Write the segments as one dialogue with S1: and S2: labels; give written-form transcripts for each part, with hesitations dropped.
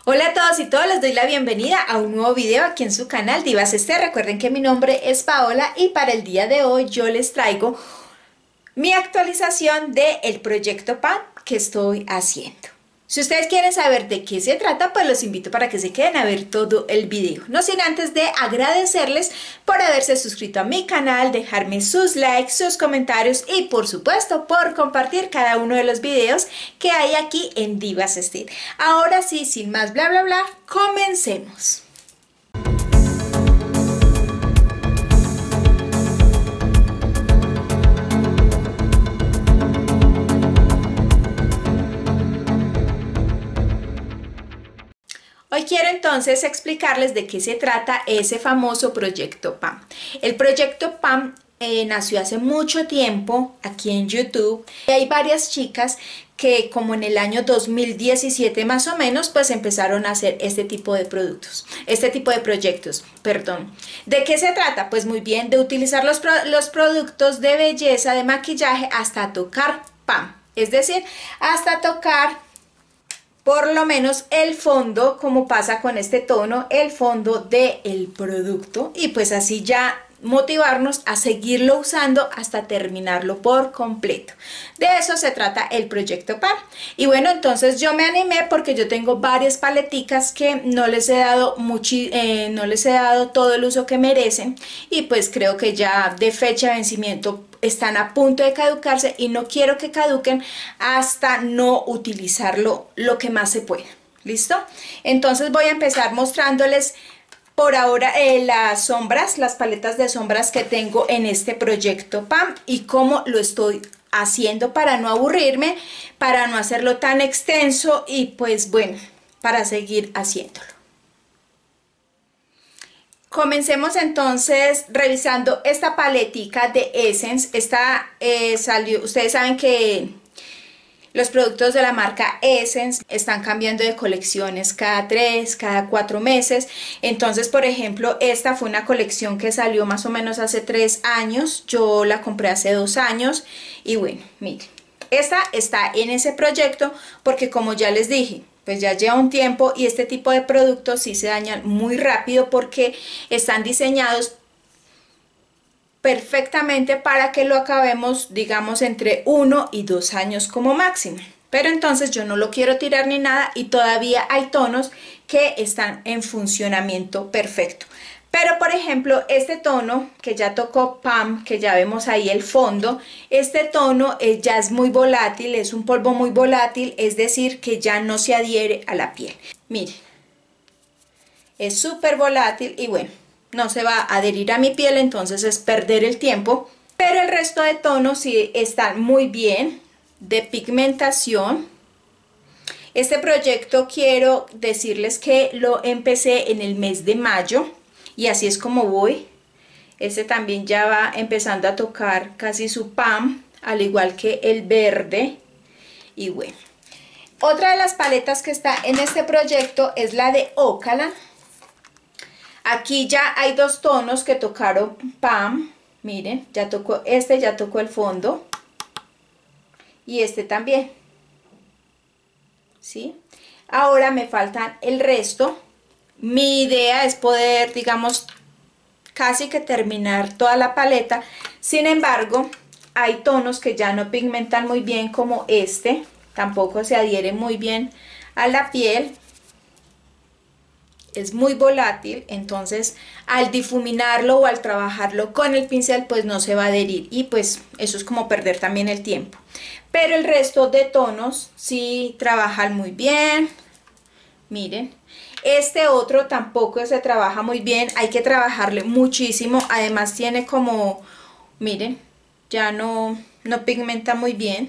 S1: Hola a todos y todas, les doy la bienvenida a un nuevo video aquí en su canal Divas Ester. Recuerden que mi nombre es Paola y para el día de hoy yo les traigo mi actualización del proyecto PAM que estoy haciendo. Si ustedes quieren saber de qué se trata, pues los invito para que se queden a ver todo el video. No sin antes de agradecerles por haberse suscrito a mi canal, dejarme sus likes, sus comentarios y por supuesto por compartir cada uno de los videos que hay aquí en Divas Ester. Ahora sí, sin más bla bla bla, comencemos. Hoy quiero entonces explicarles de qué se trata ese famoso proyecto PAM. El proyecto PAM nació hace mucho tiempo aquí en YouTube y hay varias chicas que como en el año 2017 más o menos pues empezaron a hacer este tipo de proyectos, perdón. ¿De qué se trata? Pues muy bien, de utilizar los productos de belleza, de maquillaje hasta tocar PAM, es decir, hasta tocar por lo menos el fondo, como pasa con este tono, el fondo del producto, y pues así ya motivarnos a seguirlo usando hasta terminarlo por completo. De eso se trata el proyecto PAM. Y bueno, entonces yo me animé porque yo tengo varias paleticas que no les he dado todo el uso que merecen, y pues creo que ya de fecha de vencimiento están a punto de caducarse y no quiero que caduquen hasta no utilizarlo lo que más se pueda. ¿Listo? Entonces voy a empezar mostrándoles por ahora las sombras, las paletas de sombras que tengo en este proyecto PAM y cómo lo estoy haciendo para no aburrirme, para no hacerlo tan extenso y pues bueno, para seguir haciéndolo. Comencemos entonces revisando esta paletica de Essence. Esta salió, ustedes saben que los productos de la marca Essence están cambiando de colecciones cada 3, cada 4 meses. Entonces, por ejemplo, esta fue una colección que salió más o menos hace 3 años. Yo la compré hace 2 años. Y bueno, miren, esta está en ese proyecto porque como ya les dije, pues ya lleva un tiempo y este tipo de productos sí se dañan muy rápido porque están diseñados perfectamente para que lo acabemos, digamos, entre 1 y 2 años como máximo. Pero entonces yo no lo quiero tirar ni nada y todavía hay tonos que están en funcionamiento perfecto. Pero por ejemplo, este tono que ya tocó PAM, que ya vemos ahí el fondo, este tono ya es muy volátil, es un polvo muy volátil, es decir, que ya no se adhiere a la piel. Miren, es súper volátil y bueno, no se va a adherir a mi piel, entonces es perder el tiempo. Pero el resto de tonos sí están muy bien, de pigmentación. Este proyecto quiero decirles que lo empecé en el mes de mayo. Y así es como voy. Este también ya va empezando a tocar casi su PAM, al igual que el verde. Y bueno, otra de las paletas que está en este proyecto es la de Ocala. Aquí ya hay 2 tonos que tocaron PAM. Miren, ya tocó este, ya tocó el fondo. Y este también. ¿Sí? Ahora me faltan el resto. Mi idea es poder, digamos, casi que terminar toda la paleta. Sin embargo, hay tonos que ya no pigmentan muy bien como este. Tampoco se adhiere muy bien a la piel. Es muy volátil, entonces al difuminarlo o al trabajarlo con el pincel pues no se va a adherir y pues eso es como perder también el tiempo. Pero el resto de tonos sí trabajan muy bien. Miren. Este otro tampoco se trabaja muy bien, hay que trabajarle muchísimo, además tiene como, miren, ya no pigmenta muy bien.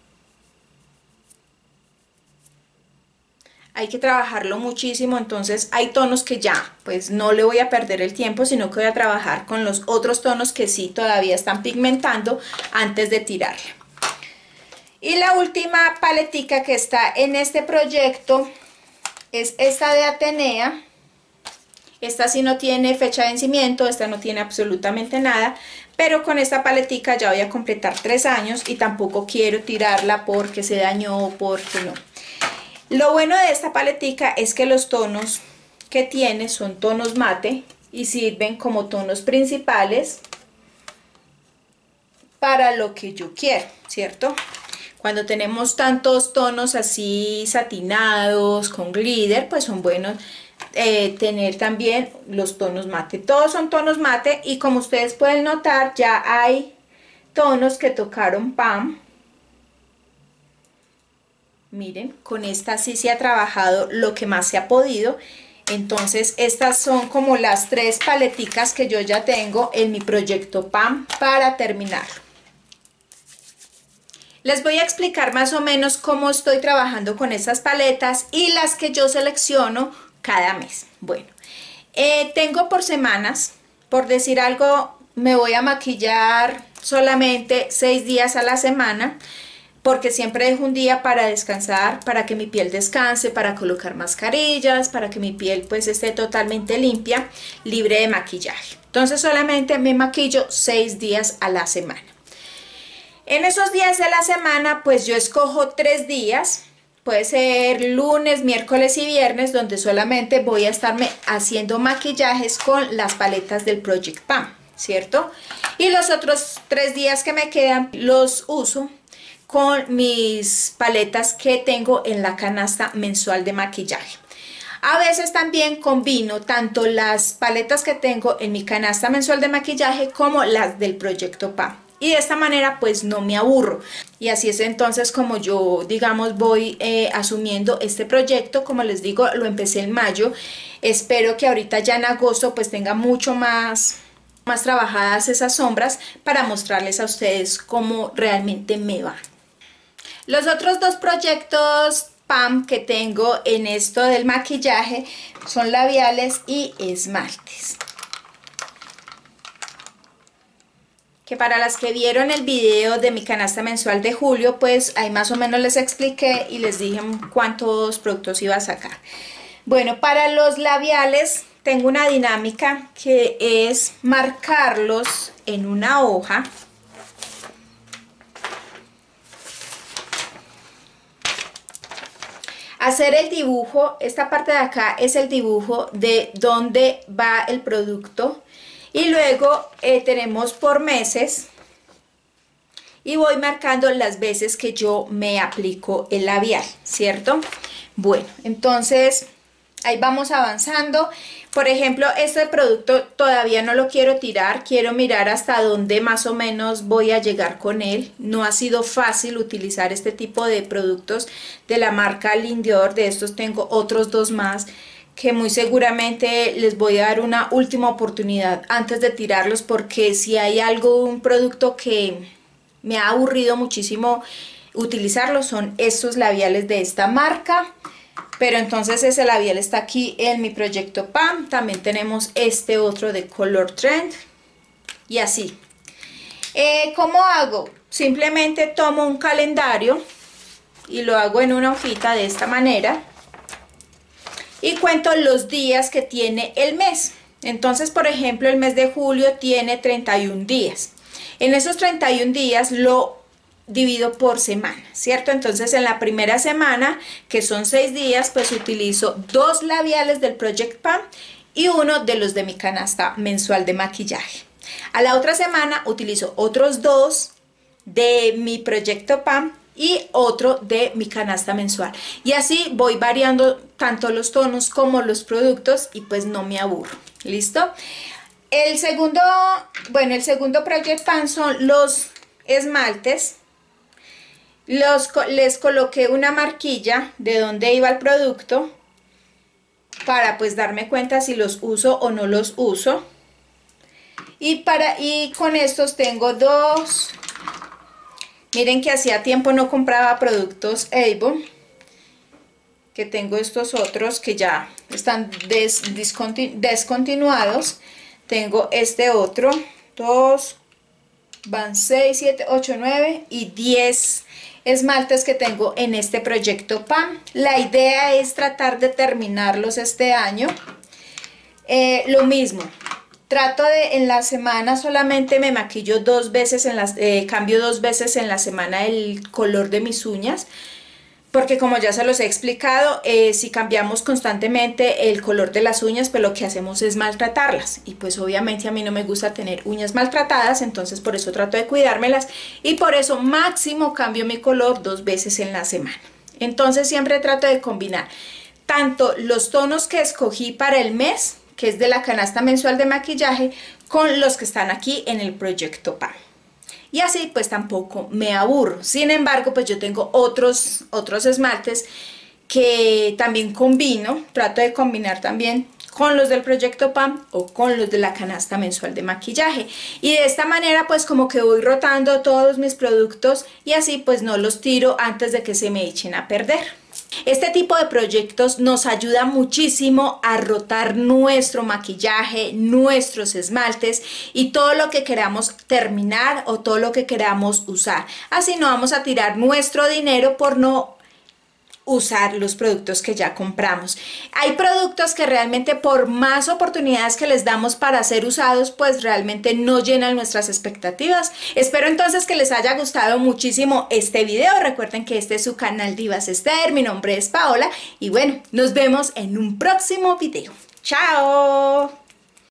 S1: Hay que trabajarlo muchísimo, entonces hay tonos que ya, pues no le voy a perder el tiempo, sino que voy a trabajar con los otros tonos que sí todavía están pigmentando antes de tirarle. Y la última paletica que está en este proyecto es esta de Atenea. Esta sí no tiene fecha de vencimiento, esta no tiene absolutamente nada, pero con esta paletica ya voy a completar 3 años y tampoco quiero tirarla porque se dañó, porque no. Lo bueno de esta paletica es que los tonos que tiene son tonos mate y sirven como tonos principales para lo que yo quiero, ¿cierto? Cuando tenemos tantos tonos así satinados, con glitter, pues son buenos tener también los tonos mate. Todos son tonos mate y como ustedes pueden notar ya hay tonos que tocaron Pam. Miren, con esta sí se ha trabajado lo que más se ha podido. Entonces estas son como las 3 paleticas que yo ya tengo en mi proyecto Pam para terminarlo. Les voy a explicar más o menos cómo estoy trabajando con estas paletas y las que yo selecciono cada mes. Bueno, tengo por semanas, por decir algo, me voy a maquillar solamente 6 días a la semana, porque siempre dejo un día para descansar, para que mi piel descanse, para colocar mascarillas, para que mi piel pues esté totalmente limpia, libre de maquillaje. Entonces solamente me maquillo 6 días a la semana. En esos días de la semana pues yo escojo 3 días, puede ser lunes, miércoles y viernes, donde solamente voy a estarme haciendo maquillajes con las paletas del Project Pam, ¿cierto? Y los otros 3 días que me quedan los uso con mis paletas que tengo en la canasta mensual de maquillaje. A veces también combino tanto las paletas que tengo en mi canasta mensual de maquillaje como las del proyecto Pam. Y de esta manera pues no me aburro. Y así es entonces como yo, digamos, voy asumiendo este proyecto. Como les digo, lo empecé en mayo. Espero que ahorita ya en agosto pues tenga mucho más trabajadas esas sombras para mostrarles a ustedes cómo realmente me va. Los otros 2 proyectos Pam que tengo en esto del maquillaje son labiales y esmaltes. Que para las que vieron el video de mi canasta mensual de julio, pues ahí más o menos les expliqué y les dije cuántos productos iba a sacar. Bueno, para los labiales tengo una dinámica que es marcarlos en una hoja. Hacer el dibujo, esta parte de acá es el dibujo de dónde va el producto. Y luego tenemos por meses y voy marcando las veces que yo me aplico el labial, ¿cierto? Bueno, entonces ahí vamos avanzando. Por ejemplo, este producto todavía no lo quiero tirar, quiero mirar hasta dónde más o menos voy a llegar con él. No ha sido fácil utilizar este tipo de productos de la marca Lindior. De estos tengo otros 2 más que muy seguramente les voy a dar una última oportunidad antes de tirarlos, porque si hay un producto que me ha aburrido muchísimo utilizarlo son estos labiales de esta marca. Pero entonces ese labial está aquí en mi proyecto Pam. También tenemos este otro de Color Trend y así. ¿Cómo hago? Simplemente tomo un calendario y lo hago en una hojita de esta manera y cuento los días que tiene el mes. Entonces, por ejemplo, el mes de julio tiene 31 días. En esos 31 días lo divido por semana, ¿cierto? Entonces, en la primera semana, que son 6 días, pues utilizo 2 labiales del Project Pam y uno de los de mi canasta mensual de maquillaje. A la otra semana utilizo otros 2 de mi proyecto Pam y otro de mi canasta mensual, y así voy variando tanto los tonos como los productos y pues no me aburro. ¿Listo? El segundo Project Pam son los esmaltes. Les coloqué una marquilla de dónde iba el producto para pues darme cuenta si los uso o no los uso, y con estos tengo 2. Miren que hacía tiempo no compraba productos Avon, que tengo estos otros que ya están descontinuados. Tengo este otro, 2, van 6, 7, 8, 9 y 10 esmaltes que tengo en este proyecto Pam. La idea es tratar de terminarlos este año. Lo mismo. Trato de en la semana solamente me maquillo 2 veces, cambio 2 veces en la semana el color de mis uñas, porque como ya se los he explicado, si cambiamos constantemente el color de las uñas, pues lo que hacemos es maltratarlas, y pues obviamente a mí no me gusta tener uñas maltratadas, entonces por eso trato de cuidármelas, y por eso máximo cambio mi color 2 veces en la semana. Entonces siempre trato de combinar tanto los tonos que escogí para el mes, que es de la canasta mensual de maquillaje, con los que están aquí en el proyecto PAM. Y así pues tampoco me aburro. Sin embargo, pues yo tengo otros esmaltes que también combino, trato de combinar también con los del proyecto PAM o con los de la canasta mensual de maquillaje. Y de esta manera pues como que voy rotando todos mis productos y así pues no los tiro antes de que se me echen a perder. Este tipo de proyectos nos ayuda muchísimo a rotar nuestro maquillaje, nuestros esmaltes y todo lo que queramos terminar o todo lo que queramos usar. Así no vamos a tirar nuestro dinero por no usar los productos que ya compramos. Hay productos que realmente por más oportunidades que les damos para ser usados, pues realmente no llenan nuestras expectativas. Espero entonces que les haya gustado muchísimo este video. Recuerden que este es su canal Divas Esther, mi nombre es Paola y bueno, nos vemos en un próximo video. ¡Chao!